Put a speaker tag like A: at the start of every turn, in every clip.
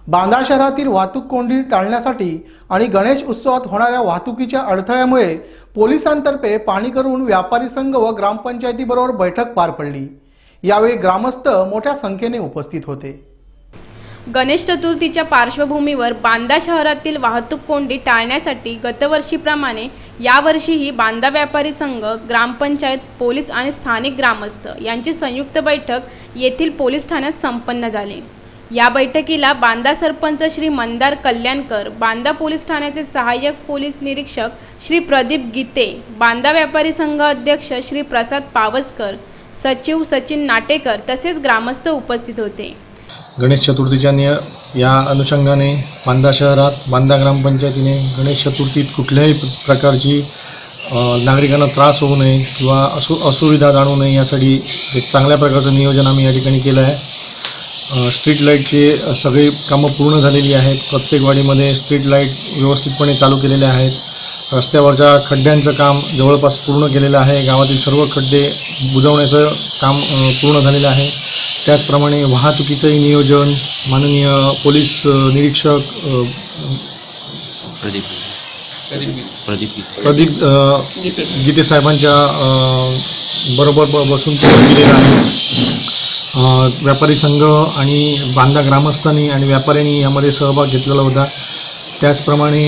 A: बांदा शहरातील वाहतूक कोंडी टाळण्यासाठी आणि गणेश उत्सवात होणाऱ्या वाहतुकीच्या अडथळ्यामुळे पोलिसांतर्फे पाणी करून व्यापारी संघ व ग्रामपंचायतीबरोबर बैठक पार पडली। यावेळी ग्रामस्थ मोठ्या संख्येने उपस्थित होते।
B: गणेश चतुर्थीच्या पार्श्वभूमीवर बांदा शहरातील वाहतूक कोंडी टाळण्यासाठी गतवर्षीप्रमाणे यावर्षीही बांदा व्यापारी संघ, ग्रामपंचायत, पोलीस आणि स्थानिक ग्रामस्थ यांची संयुक्त बैठक येथील पोलीस ठाण्यात संपन्न झाली। या बैठकीला बांदा सरपंच श्री मंदार कल्याणकर, बांदा पोलीस ठाण्याचे सहाय्यक पोलीस निरीक्षक श्री प्रदीप गीते, बांदा व्यापारी संघ अध्यक्ष श्री प्रसाद पावसकर, सचिव सचिन नाटेकर तसेच ग्रामस्थ उपस्थित होते।
C: गणेश चतुर्थीच्या या अनुषंगाने बांदा शहरात बांदा ग्रामपंचायतीने गणेश चतुर्थीत कुठल्याही प्रकारची नागरिकांना त्रास होऊ नये किंवा असुविधा जाणवू नये यासाठी एक चांगल्या प्रकारचं नियोजन आम्ही या ठिकाणी केलं आहे। स्ट्रीट लाईटचे सगळे कामं पूर्ण झालेली आहेत। प्रत्येक वाडीमध्ये स्ट्रीट लाईट व्यवस्थितपणे चालू केलेले आहेत। रस्त्यावरच्या खड्ड्यांचं काम जवळपास पूर्ण केलेलं आहे। गावातील सर्व खड्डे बुजवण्याचं काम पूर्ण झालेलं आहे। त्याचप्रमाणे वाहतुकीचंही नियोजन माननीय पोलीस निरीक्षक प्रदीप गीते साहेबांच्या बरोबर बसून केलेलं आहे। व्यापारी संघ आणि बांदा ग्रामस्थांनी आणि व्यापाऱ्यांनी यामध्ये सहभाग घेतलेला होता। त्याचप्रमाणे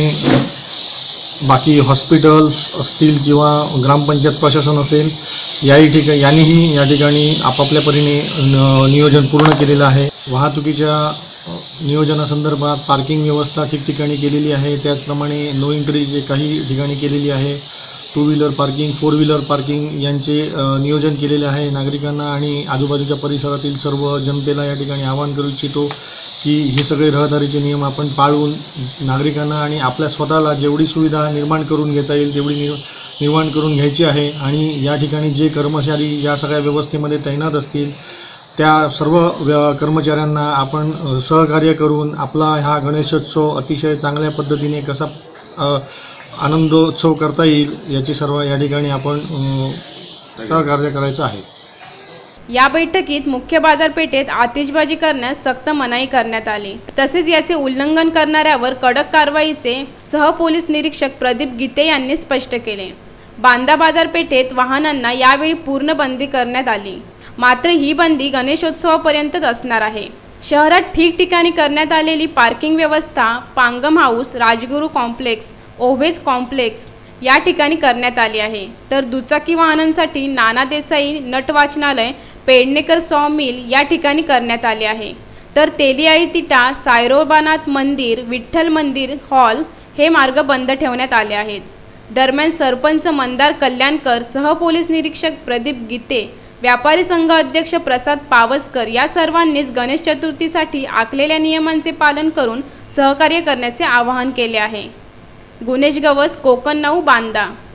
C: बाकी हॉस्पिटल्स असतील किंवा ग्रामपंचायत प्रशासन असेल यांनीही या ठिकाणी आपापल्या परीने नियोजन पूर्ण केलेलं आहे। वाहतुकीच्या नियोजनासंदर्भात पार्किंग व्यवस्था ठिकठिकाणी केलेली आहे। त्याचप्रमाणे नो एंट्री जे काही ठिकाणी केलेली आहे, two wheeler parking, four wheeler parking यांचे नियोजन केलेले आहे। नागरिकांना आणि आजूबाजूच्या परिसरातील सर्व जनतेला या ठिकाणी आवाहन करू इच्छितो की हे सगळे रहदारीचे नियम आपण पाळून नागरिकांना आणि आपल्या स्वतःला जेवढी सुविधा निर्माण करून घेता येईल तेवढी निर्माण करून घ्यायची आहे। आणि या ठिकाणी जे कर्मचारी या सगळ्या व्यवस्थेमध्ये तैनात असतील त्या सर्व कर्मचाऱ्यांना आपण सहकार्य करून आपला हा गणेशोत्सव अतिशय चांगल्या पद्धतीने कसा आनंदोत्सव करता येईल याची सर्व या ठिकाणी आपण सहकार्य करायचं आहे।
B: या बैठकीत मुख्य बाजारपेठेत आतिषबाजी करण्यास सक्त मनाई करण्यात आली। तसेच याचे उल्लंघन करणाऱ्यावर कडक कारवाईचे सहपोलीस निरीक्षक प्रदीप गीते यांनी स्पष्ट केले। बांदा बाजारपेठेत वाहनांना यावेळी पूर्ण बंदी करण्यात आली, मात्र ही बंदी गणेशोत्सवापर्यंतच असणार आहे। शहरात ठिकठिकाणी करण्यात आलेली पार्किंग व्यवस्था पांगम हाऊस, राजगुरू कॉम्प्लेक्स, ओव्हेज कॉम्प्लेक्स या ठिकाणी करण्यात आली आहे। तर दुचाकी वाहनांसाठी नाना देसाई नट वाचनालय, पेडणेकर सॉ मिल या ठिकाणी करण्यात आले आहे। तर तेलियाळी तिटा, सायरोबानाथ मंदिर, विठ्ठल मंदिर हॉल हे मार्ग बंद ठेवण्यात आले आहेत। दरम्यान सरपंच मंदार कल्याणकर, सहपोलीस निरीक्षक प्रदीप गीते, व्यापारी संघ अध्यक्ष प्रसाद पावसकर या सर्वांनीच गणेश चतुर्थीसाठी आखलेल्या नियमांचे पालन करून सहकार्य करण्याचे आवाहन केले आहे। गुणेश गवस, कोकण 9, बांदा।